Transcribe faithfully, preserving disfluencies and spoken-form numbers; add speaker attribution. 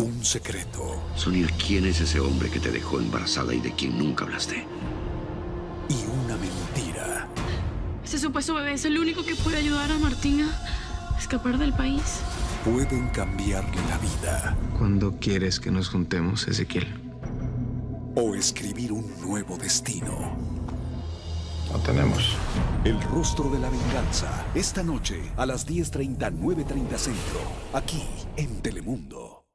Speaker 1: Un secreto.
Speaker 2: Sonia, ¿quién es ese hombre que te dejó embarazada y de quien nunca hablaste?
Speaker 1: Y una mentira.
Speaker 3: Ese supuesto bebé es el único que puede ayudar a Martín a escapar del país.
Speaker 1: Pueden cambiarle la vida.
Speaker 4: ¿Cuándo quieres que nos juntemos, Ezequiel?
Speaker 1: O escribir un nuevo destino.
Speaker 5: Lo tenemos.
Speaker 1: El rostro de la venganza. Esta noche a las diez treinta, nueve treinta Centro. Aquí en Telemundo.